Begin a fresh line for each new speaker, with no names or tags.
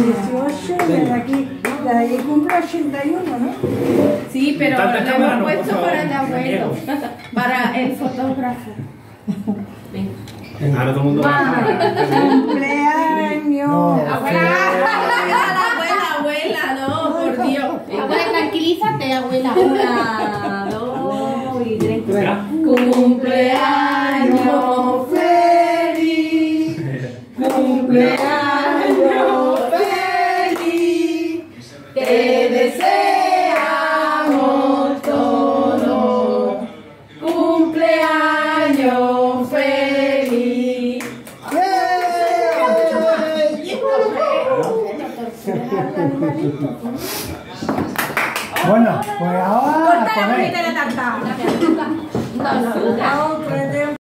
18, desde aquí cumple 81, ¿no?
Sí, pero lo hemos puesto para el abuelo, para el fotógrafo.
Ahora todo el mundo va.
¡Cumpleaños!
Abuela, no, por Dios.
Abuela, tranquilízate, abuela. 1, 2 y 3.
Cumpleaños feliz, cumpleaños feliz, te deseamos todos. Cumpleaños feliz.
Bueno, pues ahora a
Corta la
comer.
bonita de la tarta.
No.